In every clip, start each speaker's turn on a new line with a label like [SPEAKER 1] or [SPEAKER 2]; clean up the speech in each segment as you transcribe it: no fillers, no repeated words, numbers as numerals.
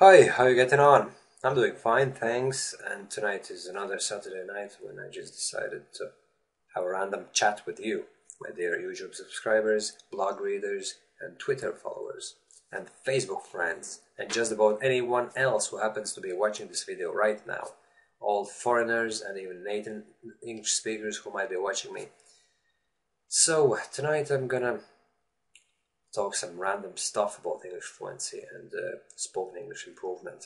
[SPEAKER 1] Hi, how you getting on? I'm doing fine, thanks. And tonight is another Saturday night when I just decided to have a random chat with you, my dear YouTube subscribers, blog readers, and Twitter followers, and Facebook friends, and just about anyone else who happens to be watching this video right now. All foreigners and even native English speakers who might be watching me. So, tonight I'm gonna talk some random stuff about English fluency and spoken English improvement.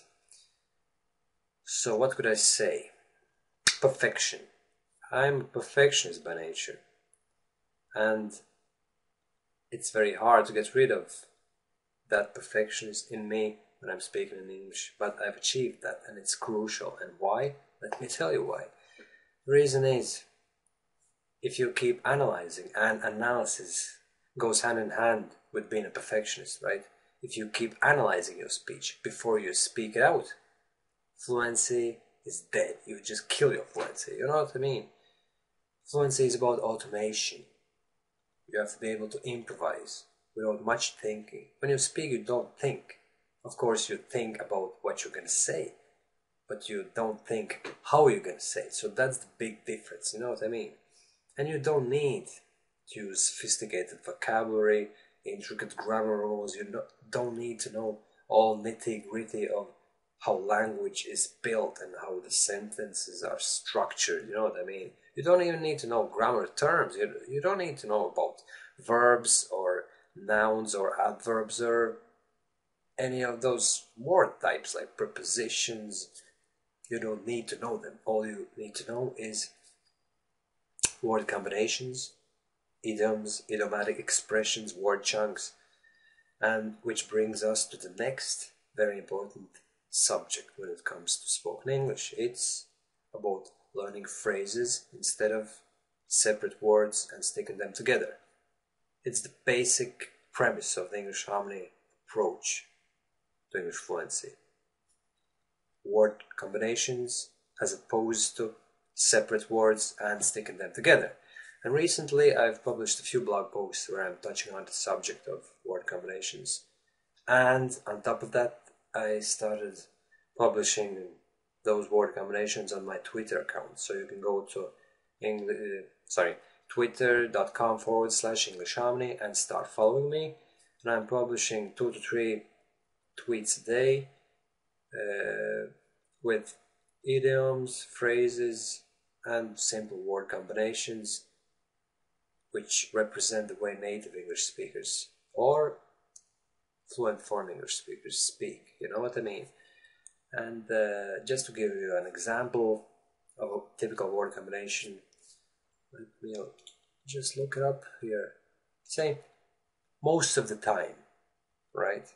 [SPEAKER 1] So what could I say? Perfection. I'm a perfectionist by nature, and it's very hard to get rid of that perfectionist in me when I'm speaking in English, but I've achieved that, and it's crucial. And why? Let me tell you why. The reason is, if you keep analyzing, and analysis goes hand in hand with being a perfectionist, right? If you keep analyzing your speech before you speak it out, fluency is dead. You just kill your fluency. You know what I mean? Fluency is about automation. You have to be able to improvise without much thinking. When you speak, you don't think. Of course, you think about what you're going to say, but you don't think how you're going to say it. So that's the big difference. You know what I mean? And you don't need to use sophisticated vocabulary, intricate grammar rules. You don't need to know all nitty-gritty of how language is built and how the sentences are structured. You know what I mean? You don't even need to know grammar terms. You don't need to know about verbs or nouns or adverbs or any of those word types like prepositions. You don't need to know them. All you need to know is word combinations, idioms, idiomatic expressions, word chunks, and which brings us to the next very important subject when it comes to spoken English. It's about learning phrases instead of separate words and sticking them together. It's the basic premise of the English Harmony approach to English fluency. Word combinations as opposed to separate words and sticking them together. And recently I've published a few blog posts where I'm touching on the subject of word combinations. And on top of that, I started publishing those word combinations on my Twitter account. So you can go to twitter.com/EnglishHarmony and start following me. And I'm publishing 2 to 3 tweets a day with idioms, phrases, and simple word combinations which represent the way native English speakers or fluent foreign English speakers speak. You know what I mean? And just to give you an example of a typical word combination, let me just look it up here. Say, most of the time, right?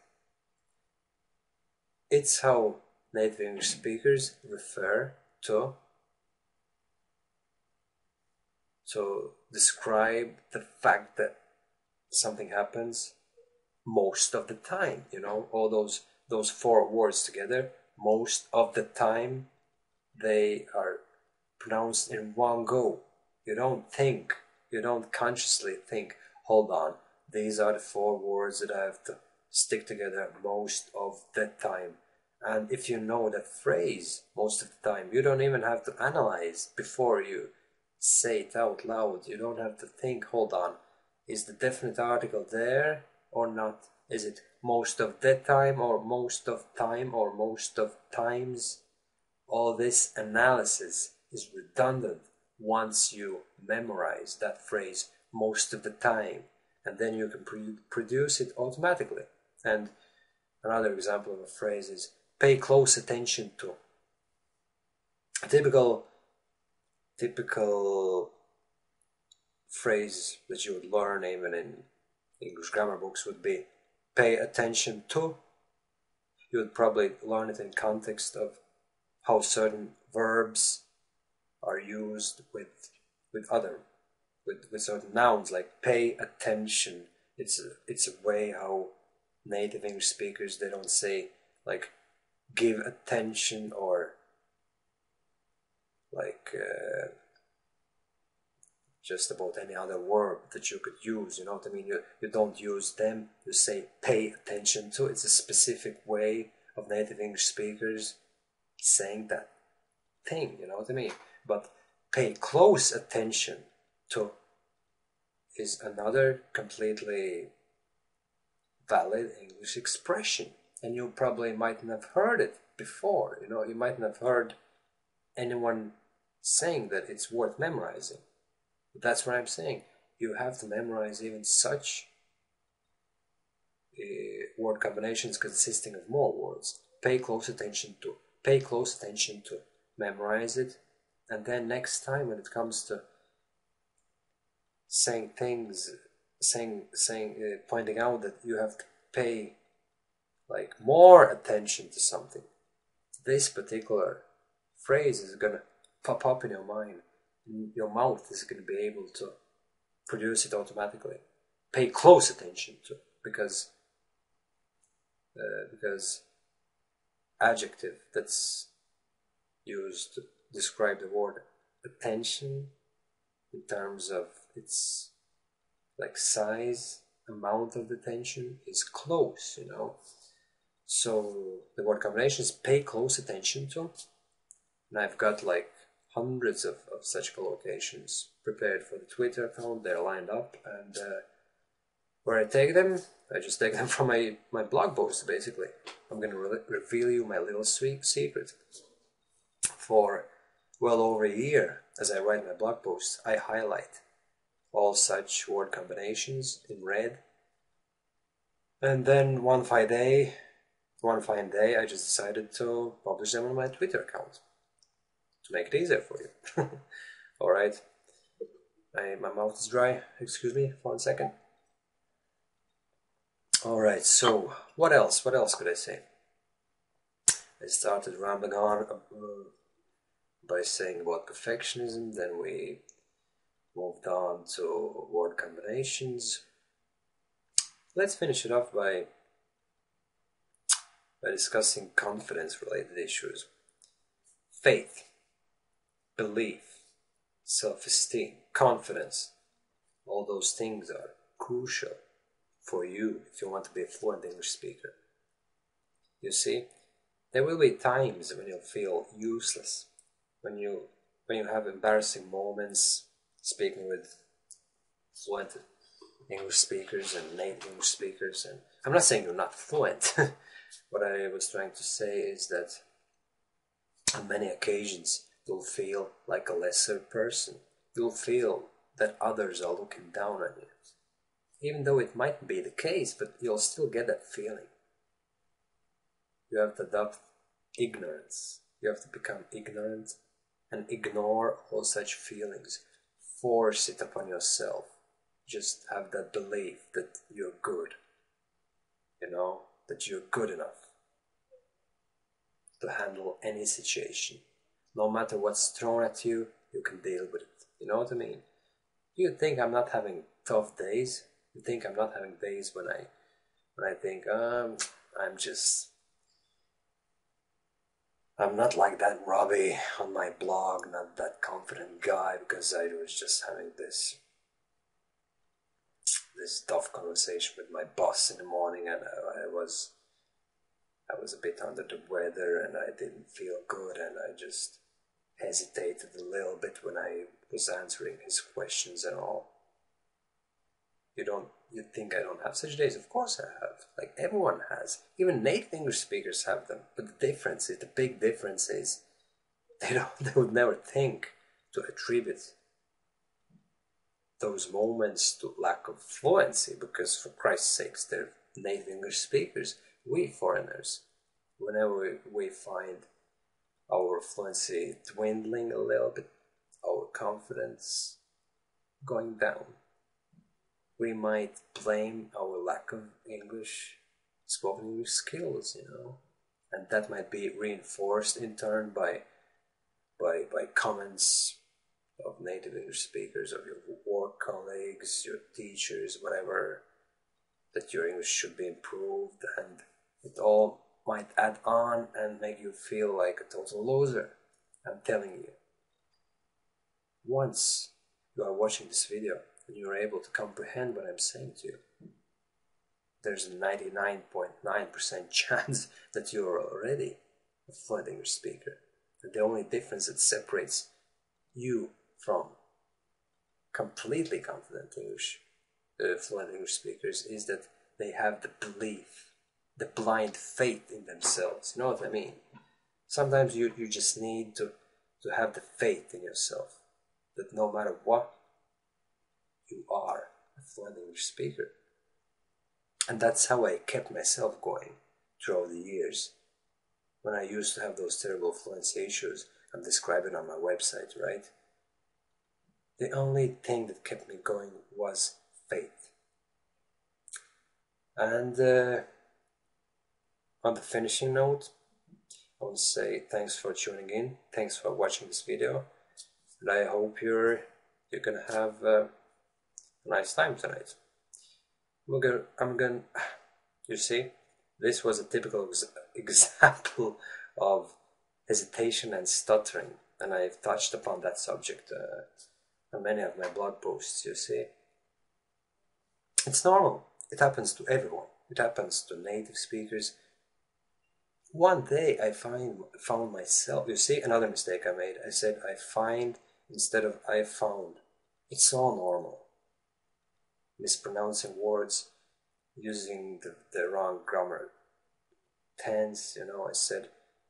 [SPEAKER 1] It's how native English speakers refer to describe the fact that something happens most of the time. You know, all those 4 words together, most of the time, they are pronounced in one go. You don't think, you don't consciously think, hold on, these are the 4 words that I have to stick together most of the time. And if you know that phrase most of the time, you don't even have to analyze before you say it out loud. You don't have to think, hold on, is the definite article there or not? Is it most of the time or most of time or most of times? All this analysis is redundant once you memorize that phrase most of the time, and then you can produce it automatically. And another example of a phrase is pay close attention to. A typical phrase that you would learn even in English grammar books would be pay attention to. You would probably learn it in context of how certain verbs are used with certain nouns, like pay attention. It's a way how native English speakers, they don't say like give attention or like just about any other verb that you could use. You know what I mean? You don't use them, you say pay attention to. It's a specific way of native English speakers saying that thing, you know what I mean? But pay close attention to is another completely valid English expression, and you probably mightn't have heard it before. You know, you mightn't have heard anyone saying that it's worth memorizing. But that's what I'm saying. You have to memorize even such word combinations consisting of more words. Pay close attention to, memorize it, and then next time when it comes to saying things, pointing out that you have to pay like more attention to something, this particular phrase is gonna pop up in your mind. Your mouth is gonna be able to produce it automatically. Pay close attention to, because adjective that's used to describe the word attention in terms of its like size, amount of the attention is close, you know. So the word combinations pay close attention to, and I've got like hundreds of such collocations prepared for the Twitter account. They're lined up, and where I take them, I just take them from my blog post, basically. I'm going to reveal you my little secret. For well over a year, as I write my blog posts, I highlight all such word combinations in red. And then one fine day, I just decided to publish them on my Twitter account to make it easier for you. Alright, my mouth is dry, excuse me for 1 second. Alright, so what else could I say? I started rambling on by saying about perfectionism, then we moved on to word combinations. Let's finish it off by discussing confidence-related issues. Faith, belief, self-esteem, confidence, all those things are crucial for you if you want to be a fluent English speaker. You see, there will be times when you'll feel useless, when you have embarrassing moments speaking with fluent English speakers and native English speakers, and I'm not saying you're not fluent. What I was trying to say is that on many occasions you'll feel like a lesser person. You'll feel that others are looking down on you. Even though it might be the case, but you'll still get that feeling. You have to adopt ignorance. You have to become ignorant and ignore all such feelings. Force it upon yourself. Just have that belief that you're good. You know, that you're good enough to handle any situation. No matter what's thrown at you, you can deal with it. You know what I mean? You think I'm not having tough days? You think I'm not having days when I think, I'm not like that Robbie on my blog, not that confident guy, because I was just having this tough conversation with my boss in the morning, and I was a bit under the weather, and I didn't feel good, and I just hesitated a little bit when I was answering his questions and all. You think I don't have such days? Of course I have. Like everyone has. Even native English speakers have them. But the big difference is, they would never think to attribute those moments to lack of fluency, because for Christ's sakes, they're native English speakers. We foreigners, whenever we find our fluency dwindling a little bit, our confidence going down, we might blame our lack of spoken English skills, you know, and that might be reinforced in turn by comments of native English speakers, of your work colleagues, your teachers, whatever, that your English should be improved, and it all might add on and make you feel like a total loser. I'm telling you, once you are watching this video and you're able to comprehend what I'm saying to you, there's a 99.9% chance that you're already a fluent English speaker. And the only difference that separates you from completely confident fluent English speakers is that they have the belief, the blind faith in themselves. You know what I mean? Sometimes you just need to have the faith in yourself that no matter what, you are a fluent English speaker. And that's how I kept myself going throughout the years. When I used to have those terrible fluency issues, I'm describing on my website, right? The only thing that kept me going was faith. And on the finishing note, I want to say thanks for tuning in, thanks for watching this video, and I hope you're gonna have a nice time tonight. You see, this was a typical example of hesitation and stuttering, and I've touched upon that subject on many of my blog posts, you see. It's normal. It happens to everyone. It happens to native speakers. One day I found myself, you see, another mistake I made. I said I find instead of I found. It's all normal. Mispronouncing words, using the wrong grammar tense, you know, I said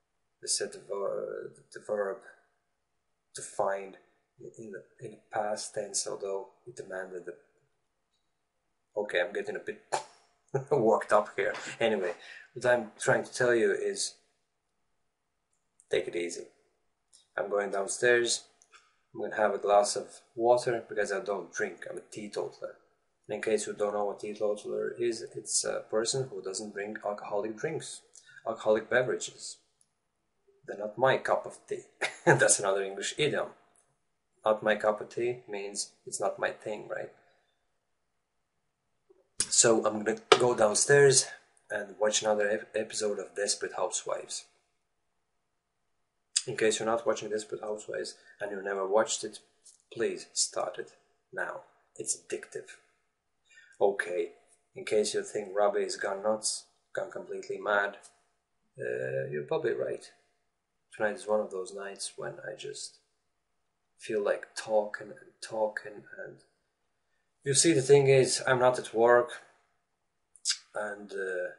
[SPEAKER 1] the verb to find in the past tense, although it demanded the... Okay, I'm getting a bit worked up here. Anyway, what I'm trying to tell you is take it easy. I'm going downstairs. I'm going to have a glass of water because I don't drink. I'm a teetotaler. And in case you don't know what teetotaler is, it's a person who doesn't drink alcoholic drinks, alcoholic beverages. They're not my cup of tea. That's another English idiom. Not my cup of tea means it's not my thing, right? So I'm gonna go downstairs and watch another episode of Desperate Housewives. In case you're not watching Desperate Housewives and you've never watched it, please start it now. It's addictive. Okay, in case you think Robbie has gone nuts, gone completely mad, you're probably right. Tonight is one of those nights when I just feel like talking and you see, the thing is, I'm not at work, and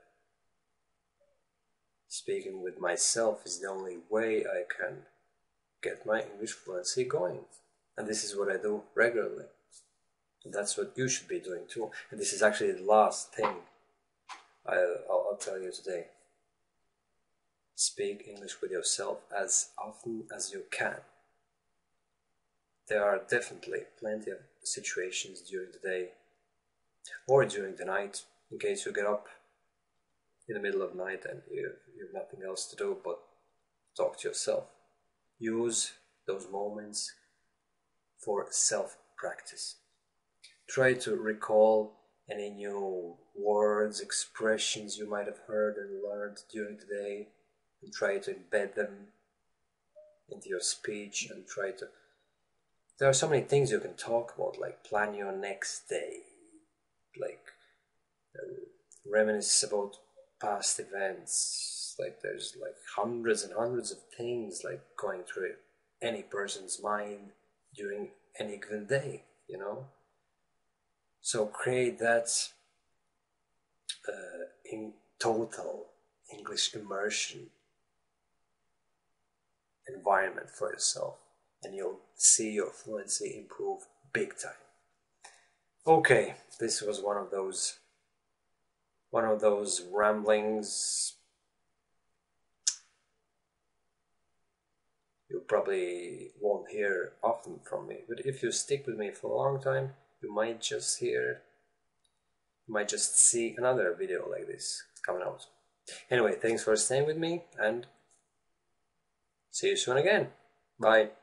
[SPEAKER 1] speaking with myself is the only way I can get my English fluency going. And this is what I do regularly. And that's what you should be doing too. And this is actually the last thing I'll tell you today. Speak English with yourself as often as you can. There are definitely plenty of situations during the day or during the night, in case you get up in the middle of the night and you have nothing else to do but talk to yourself. Use those moments for self-practice. Try to recall any new words, expressions you might have heard and learned during the day, and try to embed them into your speech and try to... There are so many things you can talk about, like plan your next day, like reminisce about past events, like there's like hundreds and hundreds of things like going through any person's mind during any given day, you know? So create that in total English immersion environment for yourself, and you'll see your fluency improve big time. Okay, this was one of those ramblings. You probably won't hear often from me, but if you stick with me for a long time, you might just see another video like this coming out. Anyway, thanks for staying with me, and see you soon again. Bye.